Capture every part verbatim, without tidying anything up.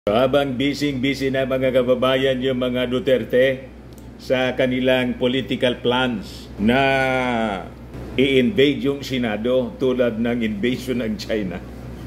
Habang busy-busy na mga kababayan yung mga Duterte sa kanilang political plans na i-invade yung Senado tulad ng invasion ng China.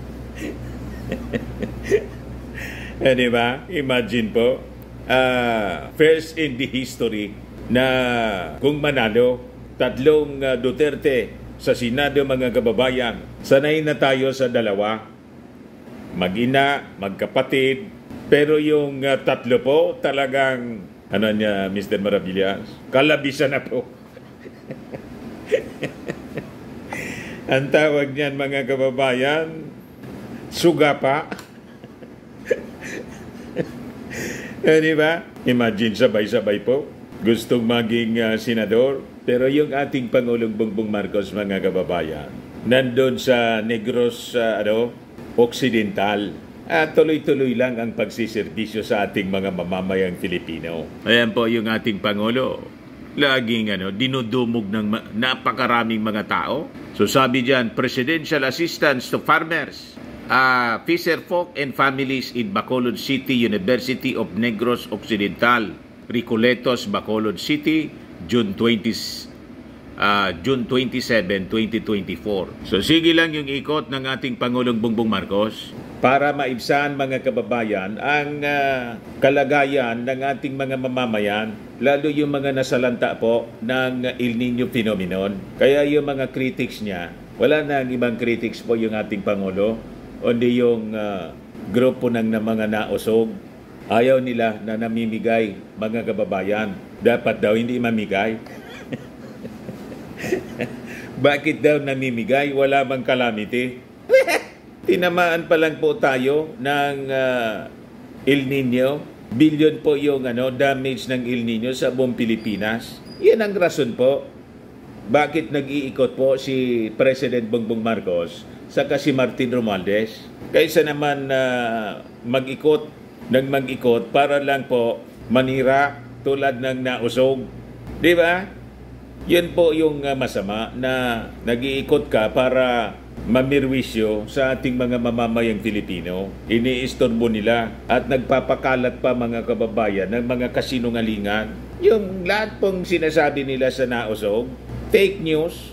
eh, di ba? Imagine po, uh, first in the history na kung manalo, tatlong uh, Duterte sa Senado mga kababayan. Sanay na tayo sa dalawa. Mag-ina, magkapatid, pero yung uh, tatlo po talagang, ano niya, Mister Maravillas, kalabisan na po. Ang tawag niyan mga kababayan, suga pa. eh, di ba? Imagine, sabay-sabay po, gustong maging uh, senador, pero yung ating Pangulong Bongbong Marcos mga kababayan, nandun sa Negros, uh, ano, Occidental. At tuloy-tuloy lang ang pagsiservisyo sa ating mga mamamayang Filipino. Ayan po yung ating Pangulo. Laging ano, dinudumog ng napakaraming mga tao. So sabi diyan, Presidential Assistance to Farmers, uh, Fisherfolk and Families in Bacolod City, University of Negros Occidental, Recoletos, Bacolod City, June twentieth. Uh, June twenty-seventh, twenty twenty-four. So sige lang yung ikot ng ating Pangulong Bongbong Marcos para maibsan mga kababayan ang uh, kalagayan ng ating mga mamamayan, lalo yung mga nasalanta po ng El Nino phenomenon. Kaya yung mga critics niya, wala na ang ibang critics po yung ating Pangulo, kundi yung uh, grupo ng, ng mga nausog. Ayaw nila na namimigay mga kababayan. Dapat daw hindi mamigay. Bakit daw namimigay? Wala bang calamity? Tinamaan pa lang po tayo ng uh, El Nino. Billion po yung ano, damage ng El Nino sa buong Pilipinas. Yan ang rason po. Bakit nag-iikot po si President Bongbong Marcos saka si Martin Romualdez? Kaysa naman uh, mag-ikot ng mag-ikot para lang po manira tulad ng nausog. Di ba? Yun po yung uh, masama na nag-iikot ka para mamirwisyo sa ating mga mamamayang Filipino. Iniistorbo nila at nagpapakalat pa mga kababayan ng mga kasinungalingan. Yung lahat pong sinasabi nila sa nausog, fake news.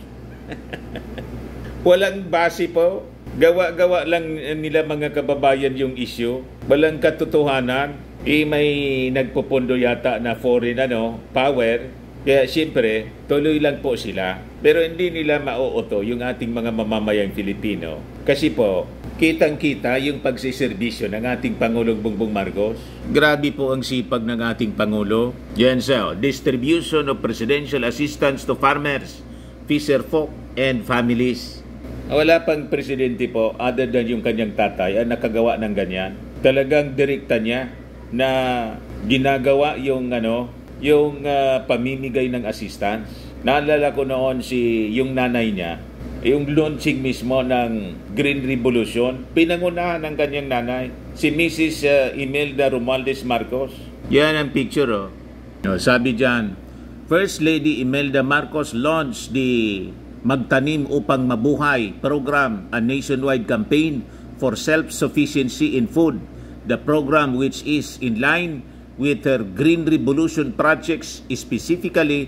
Walang base po. Gawa-gawa lang nila mga kababayan yung issue. Walang katotohanan. Eh, may nagpupundo yata na foreign ano, power. Kaya siyempre, tuloy lang po sila. Pero hindi nila mauuto yung ating mga mamamayang Filipino. Kasi po, kitang-kita yung pagsiservisyo ng ating Pangulong Bongbong Marcos. Grabe po ang sipag ng ating Pangulo. Yan sa distribution of presidential assistance to farmers, fisherfolk, and families. Wala pang presidente po, other than yung kanyang tatay, ang nakagawa ng ganyan. Talagang direkta niya na ginagawa yung ano, yung uh, pamimigay ng assistance. Naalala ko noon si yung nanay niya, yung launching mismo ng Green Revolution, pinangunahan ng kanyang nanay, si Missus Uh, Imelda Romualdez Marcos. Yan ang picture, oh. No, sabi diyan, First Lady Imelda Marcos launched the Magtanim Upang Mabuhay program, a nationwide campaign for self-sufficiency in food. The program, which is in line with her Green Revolution projects, specifically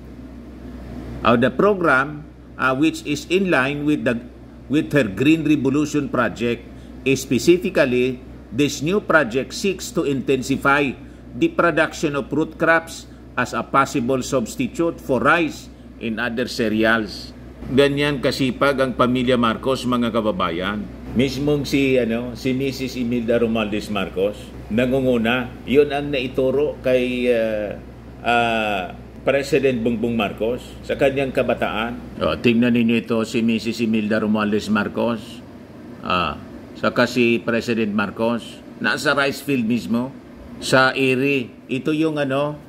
uh, the program uh, which is in line with the with her Green Revolution project, specifically this new project seeks to intensify the production of root crops as a possible substitute for rice and other cereals. Ganyan kasipag ang pamilya Marcos mga kababayan. Mismong si ano si Missus Imelda Romualdez Marcos nangunguna, yun ang naituro kay uh, uh, President Bongbong Marcos sa kanyang kabataan. O, tingnan ninyo ito si Missus Imelda Romualdez Marcos, ah, saka si President Marcos, nasa rice field mismo, sa Iri. Ito yung ano,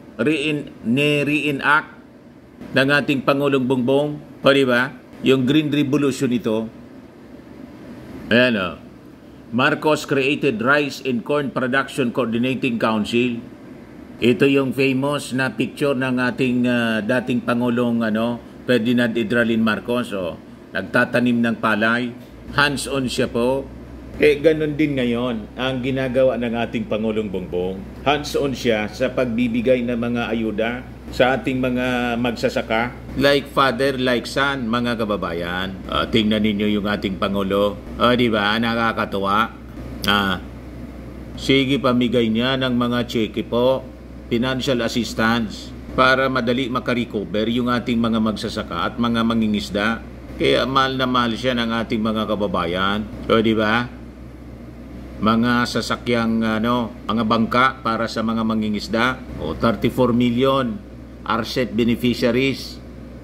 re-enact ng ating Pangulong Bongbong, o diba? Yung Green Revolution ito. Ayan o. Marcos created Rice and Corn Production Coordinating Council. Ito yung famous na picture ng ating uh, dating Pangulong ano, Ferdinand Idralin Marcos. O, nagtatanim ng palay. Hands-on siya po. Eh, ganun din ngayon ang ginagawa ng ating Pangulong Bongbong. Hands-on siya sa pagbibigay ng mga ayuda sa ating mga magsasaka. Like father, like son, mga kababayan. Uh, tingnan ninyo yung ating Pangulo. Uh, di ba? Nakakatuwa. Ah, sige, pamigay niya ng mga cheque po, financial assistance, para madali makarecover yung ating mga magsasaka at mga mangingisda. Kaya mahal na mahal siya ng ating mga kababayan. So, di ba? Mga sasakyang ano, mga bangka para sa mga mangingisda, o thirty-four million R C E P beneficiaries.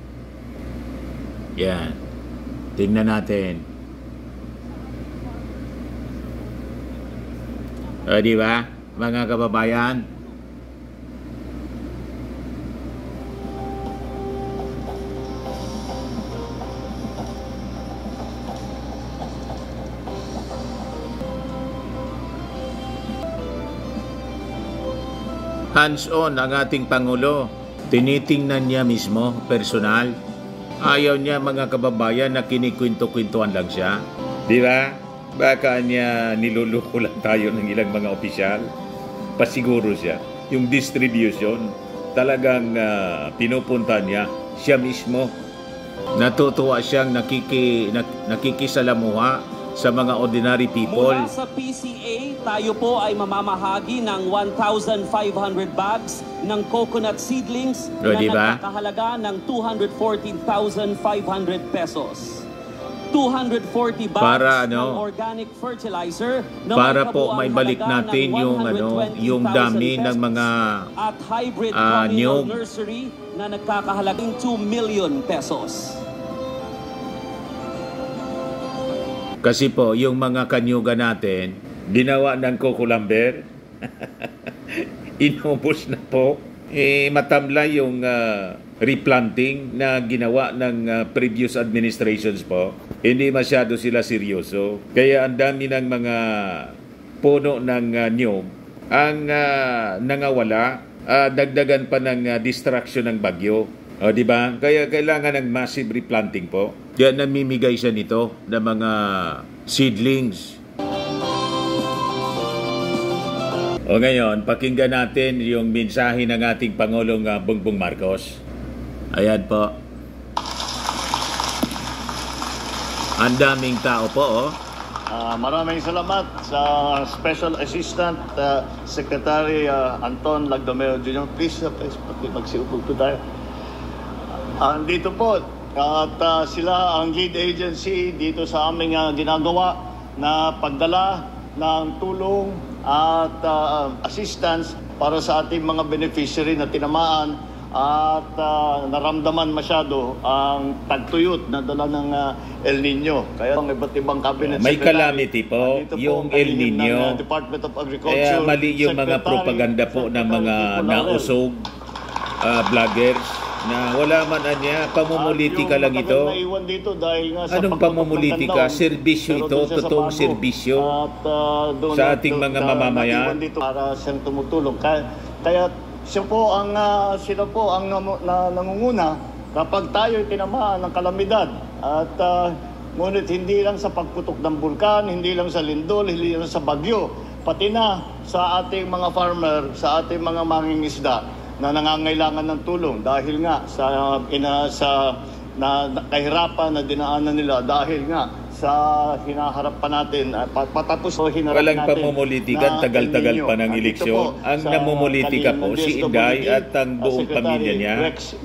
Yan. Tingnan natin. O, di ba, mga kababayan? Hands-on ang ating Pangulo. Tinitingnan niya mismo, personal. Ayaw niya, mga kababayan, na kinikwento-kwentuhan lang siya. Di ba? Baka niya niluluko lang tayo ng ilang mga opisyal. Pasiguro siya. Yung distribution, talagang uh, pinupunta niya siya mismo. Natutuwa siyang nakiki, nak, nakikisalamuha sa mga ordinary people. Mula sa P C A, tayo po ay mamamahagi ng one thousand five hundred bags ng coconut seedlings o, na diba? nagkakahalaga ng two hundred fourteen thousand five hundred pesos. two hundred forty bags para, ano, ng organic fertilizer na para po may balik natin yung ano, yung dami ng mga at hybrid uh, communal nursery na nagkakahalagang two million pesos. Kasi po, yung mga kanyuga natin, ginawa ng kukulamber, inubos na po. Eh, matamlay yung uh, replanting na ginawa ng uh, previous administrations po. Hindi masyado sila seryoso. Kaya ang dami ng mga puno ng uh, niyog ang uh, nangawala, uh, dagdagan pa ng uh, distraction ng bagyo. O, di ba? Kaya kailangan ng massive replanting po. Kaya namimigay siya nito ng mga seedlings. O ngayon, pakinggan natin yung mensahe ng ating Pangulong uh, Bongbong Marcos. Ayan po. Ang daming tao po, oh. Uh, maraming salamat sa Special Assistant uh, Secretary uh, Anton Lagdomero Junior Please, uh, please magsiupog po tayo. Andito uh, po at uh, sila ang lead agency dito sa aming uh, ginagawa na pagdala ng tulong at uh, assistance para sa ating mga beneficiary na tinamaan at uh, naramdaman masyado ang tagtuyot na dala ng uh, El Nino. Kaya ang iba't ibang cabinet may secretary, calamity po, yung po, El Nino. Ng, uh, Department of Agriculture. Kaya mali yung mga propaganda po ng mga nausog uh, vloggers na wala man niya, pamumulitika lang ito. Dito dahil nga sa anong pamumulitika? Serbisyo ito, totoong serbisyo uh, sa ating mga mamamayan. Dito para siyang tumutulong. Kaya, kaya siya po ang, uh, sila po ang na, na, nangunguna kapag tayo'y tinamaan ng kalamidad. At uh, ngunit hindi lang sa pagputok ng bulkan, hindi lang sa lindol, hindi lang sa bagyo, pati na sa ating mga farmer, sa ating mga mangingisda na nangangailangan ng tulong dahil nga sa ina sa na, na kahirapan na dinaanan nila dahil nga sa hinaharap pa natin at patapos o hinarap walang natin pamumulitika, tagal-tagal pa ng eleksyon. Ang namumulitika po si Inday at ang buong pamilya niya. Rex,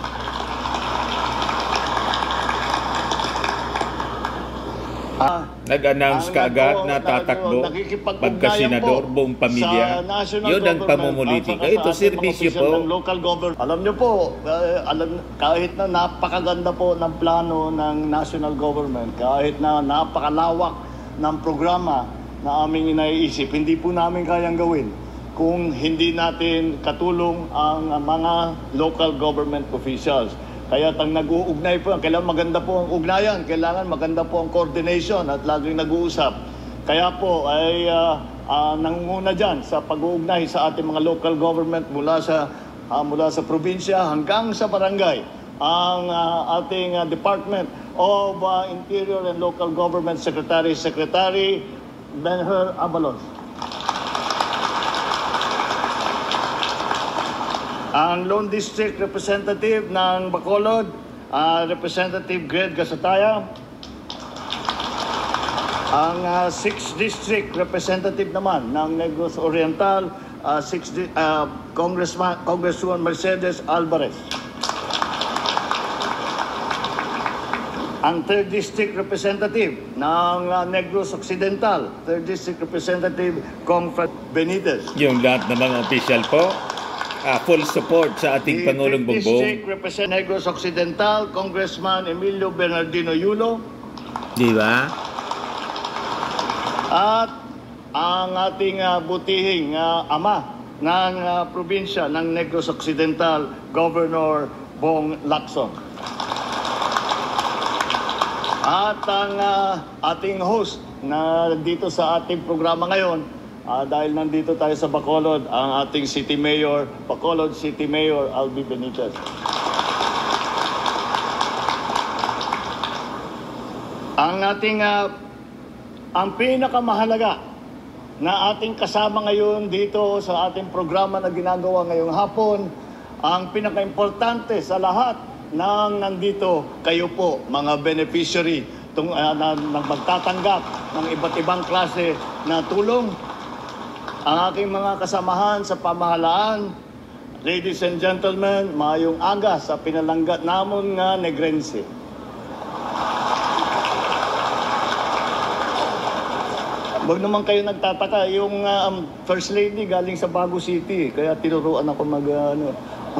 Ah, nag-announce kaagad na tatakbo pagka-senador, buong pamilya. Yun ang pamumulitika. Ito, serbisyo po. Local government. Alam niyo po, uh, alam, kahit na napakaganda po ng plano ng national government, kahit na napakalawak ng programa na aming inaiisip, hindi po namin kayang gawin kung hindi natin katulong ang mga local government officials. Kaya tang nag-uugnay po, kailangan maganda po ang ugnayan, kailangan maganda po ang coordination at laging nag-uusap. Kaya po ay uh, uh, nangunguna dyan sa pag-uugnay sa ating mga local government mula sa, uh, mula sa probinsya hanggang sa barangay. Ang uh, ating uh, Department of uh, Interior and Local Government Secretary, Secretary Benher Abalos. Ang Lone District Representative ng Bacolod, uh, Representative Greg Gasataya. Ang uh, sixth District Representative naman ng Negros Oriental, uh, sixth, uh, Congressman, Congresswoman Mercedes Alvarez. Ang third District Representative ng uh, Negros Occidental, third District Representative Congressman Benitez. Yung lahat ng mga official po, uh, full support sa ating The Pangulong third Bongbong. District Representative Negros Occidental, Congressman Emilio Bernardino Yulo. Di ba? At ang ating uh, butihing uh, ama ng uh, probinsya ng Negros Occidental, Governor Bong Lacson. At ang uh, ating host na dito sa ating programa ngayon, uh, dahil nandito tayo sa Bacolod, ang ating City Mayor, Bacolod City Mayor Albi Benitez. Ang ating, uh, ang pinakamahalaga na ating kasama ngayon dito sa ating programa na ginagawa ngayong hapon, ang pinaka-importante sa lahat nang nandito kayo po, mga beneficiary tung, uh, na, na magtatanggap ng iba't ibang klase na tulong. Ang aking mga kasamahan sa pamahalaan, ladies and gentlemen, maayong aga sa pinalanggat namon nga Negrense. Huwag naman kayo nagtataka, yung uh, um, First Lady galing sa Bago City, kaya tinuruan ako mag uh, ano.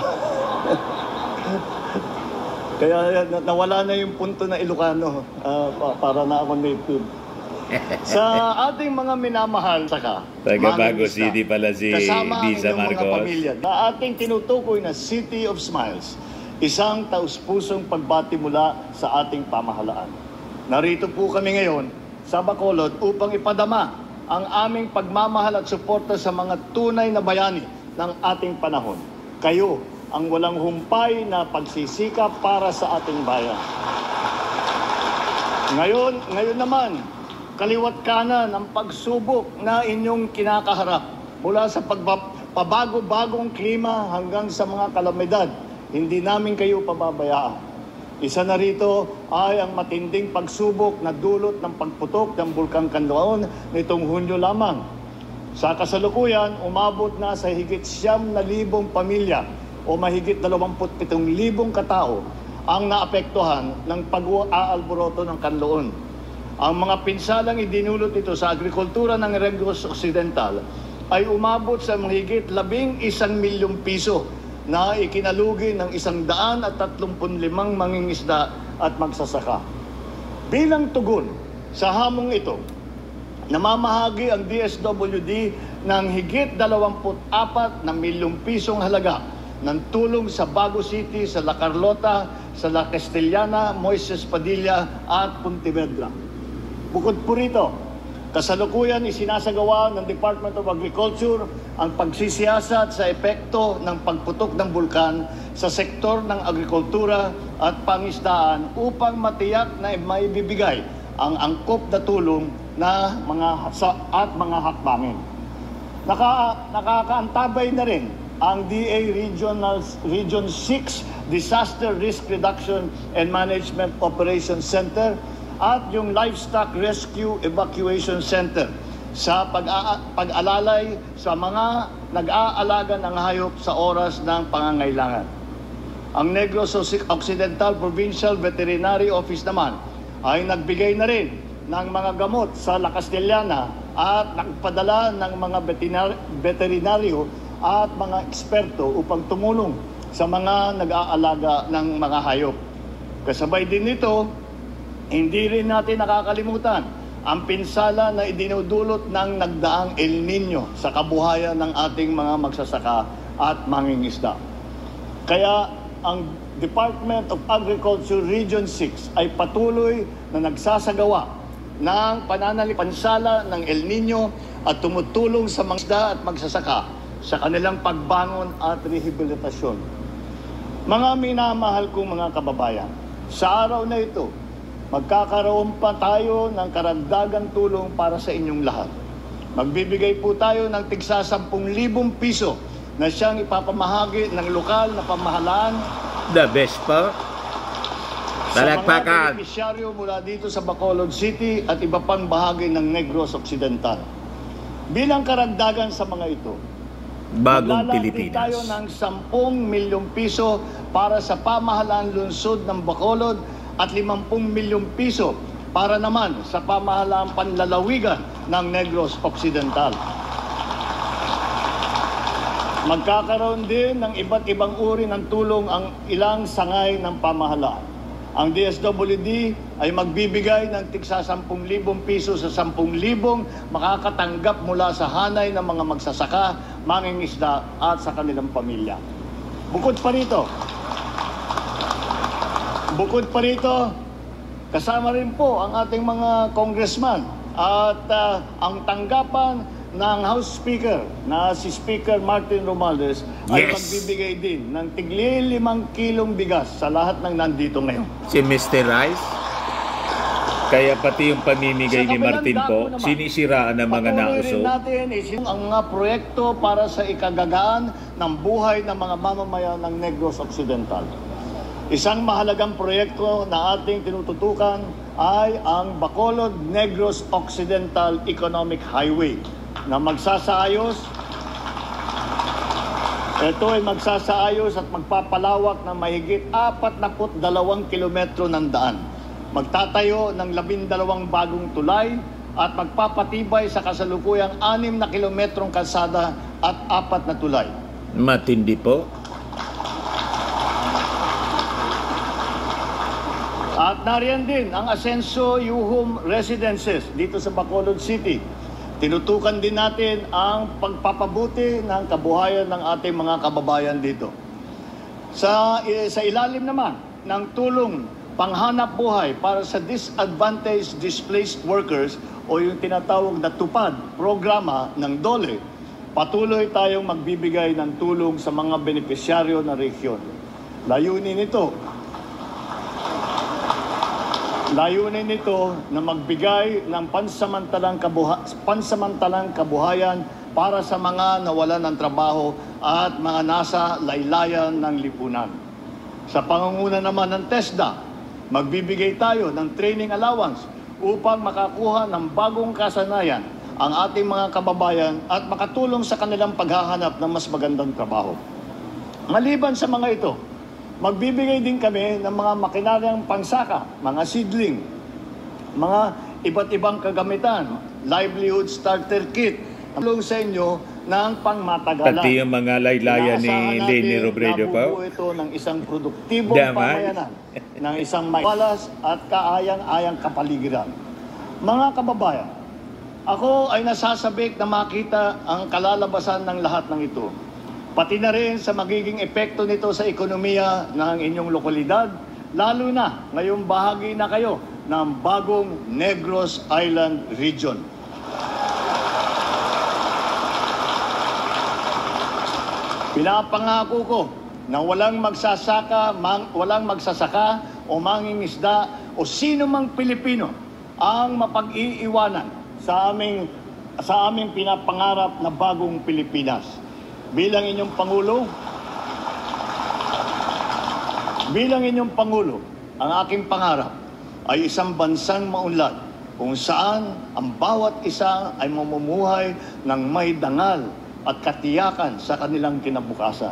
Kaya nawala na yung punto na Ilocano uh, para na ako native. Sa ating mga minamahal, saka Taga Bago City pala si kasama Liza ang inyong mga Marcos. pamilya, na ating tinutukoy na City of Smiles, isang taus-pusong pagbati mula sa ating pamahalaan. Narito po kami ngayon sa Bacolod upang ipadama ang aming pagmamahal at suporta sa mga tunay na bayani ng ating panahon. Kayo ang walang humpay na pagsisikap para sa ating bayan. Ngayon, ngayon naman, kaliwat kanan ang pagsubok na inyong kinakaharap mula sa pagpabago-bagong klima hanggang sa mga kalamidad. Hindi namin kayo pababayaan. Isa na rito ay ang matinding pagsubok na dulot ng pagputok ng Bulkang Kanlaon nitong Hunyo lamang. Sa kasalukuyan, umabot na sa higit siyam na libong pamilya o mahigit dalawamput pitong libong katao ang naapektuhan ng pag-aalboroto ng Kanloon. Ang mga pinsalang idinulot ito sa agrikultura ng Negros Occidental ay umabot sa mahigit labing isang milyong piso na ikinalugi ng isang daan at tatlumpun limang mangingisda at magsasaka. Bilang tugon sa hamong ito, namamahagi ang D S W D ng higit dalawamput apat na milyong pisong halaga ng tulong sa Bago City, sa La Carlota, sa La Castellana, Moises Padilla at Pontevedra. Bukod po rito, kasalukuyan isinasagawa ng Department of Agriculture ang pagsisiyasat sa epekto ng pagputok ng bulkan sa sektor ng agrikultura at pangisdaan upang matiyak na maibibigay ang angkop na tulong na mga sa, at mga hakbangin. Naka, nakakaantabay na rin ang D A Regional, Region six Disaster Risk Reduction and Management Operations Center at yung Livestock Rescue Evacuation Center sa pag-alalay sa mga nag-aalaga ng hayop sa oras ng pangangailangan. Ang Negros Occidental Provincial Veterinary Office naman ay nagbigay na rin ng mga gamot sa La Castellana at nagpadala ng mga veterinaryo at mga eksperto upang tumulong sa mga nag-aalaga ng mga hayop. Kasabay din nito, hindi rin natin nakakalimutan ang pinsala na idinudulot ng nagdaang El Nino sa kabuhayan ng ating mga magsasaka at mangingisda. Kaya ang Department of Agriculture Region six ay patuloy na nagsasagawa ng pananalipansala ng El Nino at tumutulong sa mga isda at magsasaka sa kanilang pagbangon at rehabilitasyon. Mga minamahal kong mga kababayan, sa araw na ito, magkakaroon pa tayo ng karagdagang tulong para sa inyong lahat. Magbibigay po tayo ng tigsa sampung libong piso na siyang ipapamahagi ng lokal na pamahalaan The best po. sa mga Palakpakan. benepisyaryo mula dito sa Bacolod City at iba pang bahagi ng Negros Occidental. Bilang karagdagan sa mga ito, Bagong maglalagay Pilipinas. tayo ng sampung milyong piso para sa pamahalaan lungsod ng Bacolod at limampung milyong piso para naman sa pamahalaan panlalawigan ng Negros Occidental. Magkakaroon din ng iba't ibang uri ng tulong ang ilang sangay ng pamahalaan. Ang D S W D ay magbibigay ng tigsa sampung libong piso sa sampung libong makakatanggap mula sa hanay ng mga magsasaka, mangingisda at sa kanilang pamilya. Bukod pa rito, bukod pa rito, kasama rin po ang ating mga congressman at uh, ang tanggapan ng House Speaker na si Speaker Martin Romualdez ay Yes. magbibigay din ng tigli limang kilong bigas sa lahat ng nandito ngayon. Si Mister Rice. Kaya pati yung pamimigay Sa ni kabilang Martin dako po, naman, sinisiraan ng mga patuloy rin nausog. natin is yung ang mga proyekto para sa ikagagaan ng buhay ng mga mamamayan ng Negros Occidental. Isang mahalagang proyekto na ating tinututukan ay ang Bacolod Negros Occidental Economic Highway na magsasaayos. Ito ay magsasaayos at magpapalawak ng mahigit apat na dalawang kilometro ng daan. Magtatayo ng labindalawang bagong tulay at magpapatibay sa kasalukuyang anim na kilometrong kalsada at apat na tulay. Matindi po. At nariyan din ang Asenso Yuhum Residences dito sa Bacolod City. Tinutukan din natin ang pagpapabuti ng kabuhayan ng ating mga kababayan dito. Sa, eh, sa ilalim naman ng tulong panghanap buhay para sa disadvantaged displaced workers o yung tinatawag na TUPAD programa ng DOLE, patuloy tayong magbibigay ng tulong sa mga benepisyaryo ng rehiyon. Layunin nito Layunin nito na magbigay ng pansamantalang, kabuha, pansamantalang kabuhayan para sa mga nawalan ng trabaho at mga nasa laylayan ng lipunan. Sa pangunguna naman ng TESDA, magbibigay tayo ng training allowance upang makakuha ng bagong kasanayan ang ating mga kababayan at makatulong sa kanilang paghahanap ng mas magandang trabaho. Maliban sa mga ito, magbibigay din kami ng mga makinaryang pangsaka, mga seedling, mga iba't ibang kagamitan, livelihood starter kit, tulong sa inyo ng pangmatagalan. Pati yung mga laylayan ni Inaasahan Leni natin Robredo na po. bubuo ito ng isang produktibong Damay. pamayanan, ng isang may walas at kaayang-ayang kapaligiran. Mga kababayan, ako ay nasasabik na makita ang kalalabasan ng lahat ng ito. Pati na rin sa magiging epekto nito sa ekonomiya ng inyong lokalidad, lalo na ngayong bahagi na kayo ng bagong Negros Island Region. Pinapangako ko na walang magsasaka, mang, walang magsasaka o mangingisda o sino mang Pilipino ang mapag-iiwanan sa aming sa aming pinapangarap na bagong Pilipinas. Bilang inyong Pangulo, bilang inyong Pangulo, ang aking pangarap ay isang bansang maunlad kung saan ang bawat isa ay mamumuhay ng may dangal at katiyakan sa kanilang kinabukasan.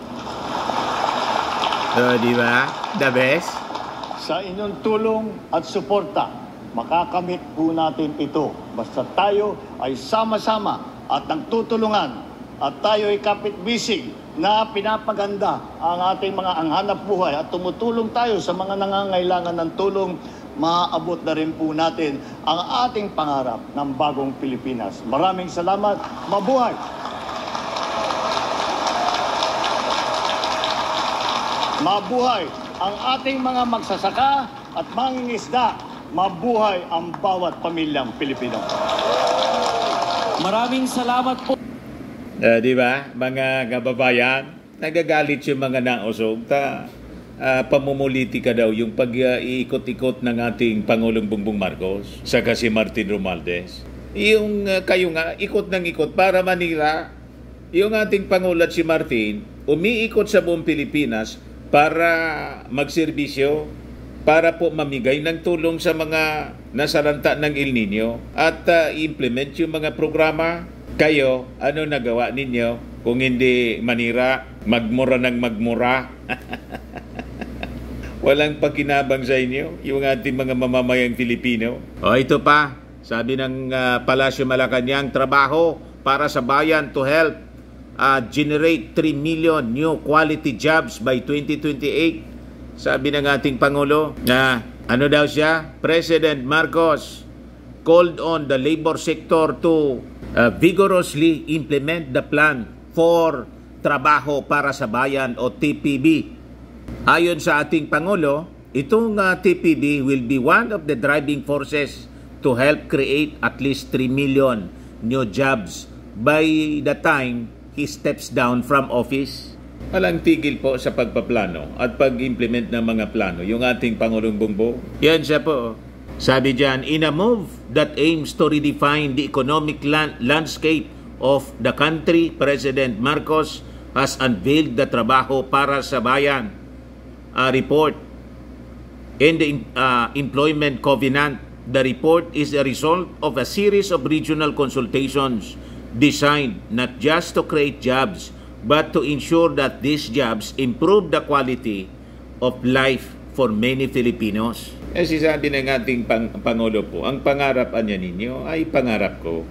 So, di ba? The best? Sa inyong tulong at suporta, makakamit po natin ito. Basta tayo ay sama-sama at nagtutulungan at tayo ay kapit-bisig na pinapaganda ang ating mga anghanap buhay at tumutulong tayo sa mga nangangailangan ng tulong, maaabot na rin po natin ang ating pangarap ng bagong Pilipinas. Maraming salamat. Mabuhay! Mabuhay ang ating mga magsasaka at mangingisda. Mabuhay ang bawat pamilyang Pilipino. Maraming salamat po. Uh, di ba? Mga kababayan, nagagalit yung mga nausog. Ta, uh, pamumulitika daw yung pag-iikot-ikot ng ating Pangulong Bongbong Marcos saka si Martin Romualdez. Yung uh, kayo nga, ikot ng ikot para manira. Yung ating Pangulo at si Martin, umiikot sa buong Pilipinas para magserbisyo, para po mamigay ng tulong sa mga nasaranta ng El Nino at uh, implement yung mga programa. Kayo, ano nagawa ninyo kung hindi manira, magmura ng magmura? Walang pakinabang sa inyo yung ating mga mamamayang Pilipino. O ito pa, sabi ng uh, Palasyo Malacanang, trabaho para sa bayan to help uh, generate three million new quality jobs by twenty twenty-eight. Sabi ng ating Pangulo na ano daw siya? President Marcos called on the labor sector to uh, vigorously implement the plan for Trabaho para sa Bayan o T P B. Ayon sa ating Pangulo, itong uh, T P B will be one of the driving forces to help create at least three million new jobs by the time he steps down from office. Walang tigil po sa pagpaplano at pag-implement ng mga plano yung ating Pangulong Bongbong. Yan siya po. Sabi dyan, in a move that aims to redefine the economic land landscape of the country, President Marcos has unveiled the Trabaho para sa Bayan uh, report and the uh, Employment Covenant. The report is a result of a series of regional consultations designed not just to create jobs, but to ensure that these jobs improve the quality of life for many Filipinos. Kasi sabi ng ating pang Pangulo po, ang pangarap niya ninyo ay pangarap ko.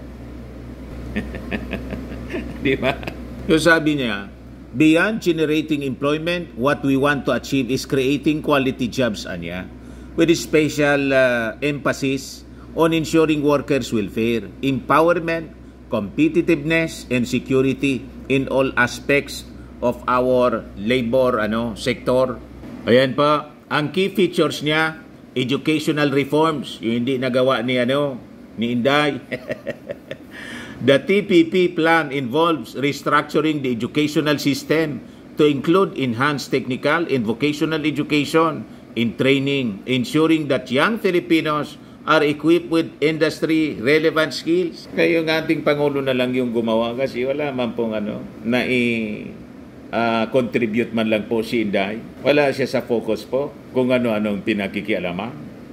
Di ba? So sabi niya, beyond generating employment, what we want to achieve is creating quality jobs, anya, with a special uh, emphasis on ensuring workers' welfare, empowerment, competitiveness, and security in all aspects of our labor ano sector. Ayan pa, ang key features niya, educational reforms, yung hindi nagawa ni ano ni Inday. The T P P plan involves restructuring the educational system to include enhanced technical and vocational education in training, ensuring that young Filipinos are equipped with industry-relevant skills. Kaya yung ating Pangulo na lang yung gumawa kasi wala man pong ano, na i-contribute uh, man lang po si Inday. Wala siya sa focus po kung ano-anong pinakikialaman.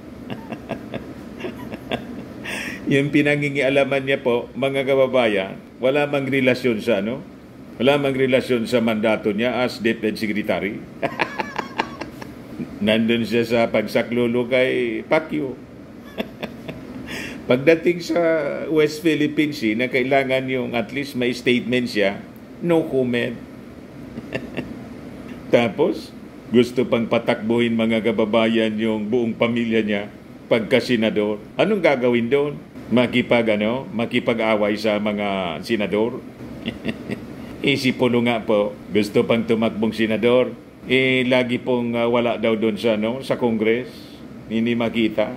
Yung pinangingialaman niya po, mga kababayan, wala mang relasyon sa ano, wala mang relasyon sa mandato niya as Defense Secretary. Nandun siya sa pagsaklolo kay Pacquiao. Pagdating sa West Philippine Sea na kailangan yung at least may statement siya, no comment. Tapos, gusto pang patakbuhin mga kababayan yung buong pamilya niya pagka-senador. Anong gagawin doon? Makipag, ano, makipag-away sa mga senador? Isipulo nga po, gusto pang tumakbong senador. Eh, lagi pong uh, wala daw doon sa, no, sa Congress. Hindi makita.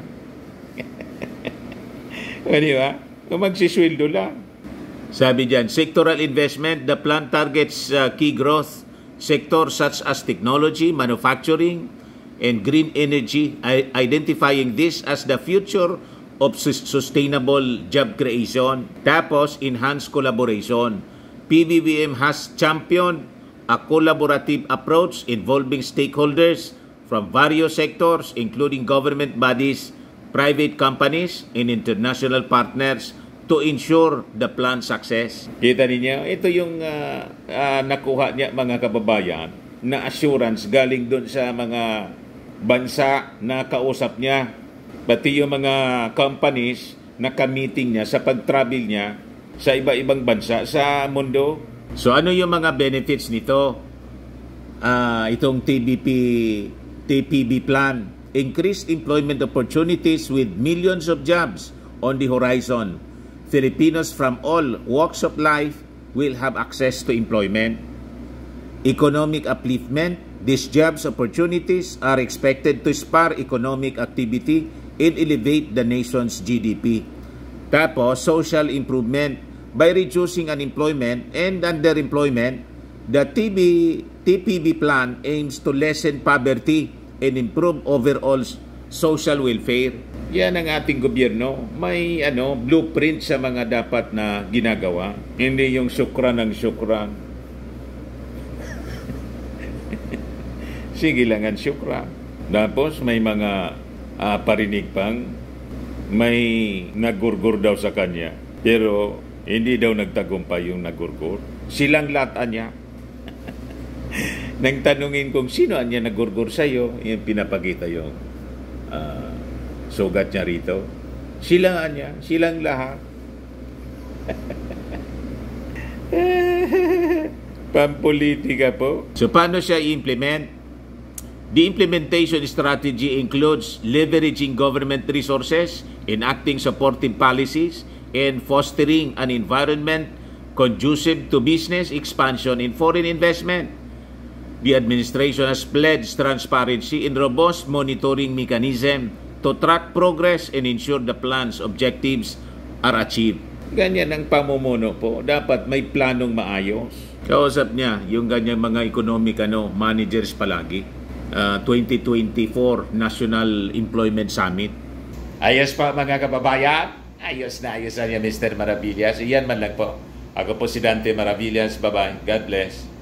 Ano ba? Kung magsisweldo lang. Sabi dyan, sectoral investment, the plan targets uh, key growth sectors such as technology, manufacturing, and green energy, identifying this as the future of sustainable job creation. Tapos, enhanced collaboration. P B B M has championed a collaborative approach involving stakeholders from various sectors, including government bodies, private companies, and international partners to ensure the plan's success. Kita niyo, ito yung uh, uh, nakuha niya mga kababayan na assurance galing doon sa mga bansa na kausap niya, pati yung mga companies na ka-meeting niya sa pag-travel niya sa iba-ibang bansa sa mundo. So ano yung mga benefits nito? Uh, itong T B P, T P B plan, increased employment opportunities with millions of jobs on the horizon. Filipinos from all walks of life will have access to employment. Economic upliftment. These jobs opportunities are expected to spur economic activity and elevate the nation's G D P. Tapos, social improvement by reducing unemployment and underemployment The T B, T P B plan aims to lessen poverty and improve overall social welfare. Yan ang ating gobyerno. May ano, blueprint sa mga dapat na ginagawa. Hindi yung syukran ng syukran. Sige lang ang syukran. Tapos may mga uh, parinig pang may nagurgur daw sa kanya. Pero hindi daw nagtagumpay yung nagurgur. Silang lata niya. Nang tanungin kung sino anya nagurgur sa'yo, yung pinapakita yung uh, sugat niya rito. Silang anya, silang lahat. Pampolitika po. So paano siya i-implement? The implementation strategy includes leveraging government resources, enacting supportive policies, and fostering an environment conducive to business expansion and foreign investment. The administration has pledged transparency and robust monitoring mechanism to track progress and ensure the plan's objectives are achieved. Ganyan ang pamumuno po. Dapat may planong maayos. Kausap niya yung ganyang mga economic ano, managers palagi. Uh, twenty twenty-four National Employment Summit. Ayos pa mga kababayan. Ayos na ayos na niya Mister Maravillas. Iyan man lang po. Ako po si Dante Maravillas. Bye-bye. God bless.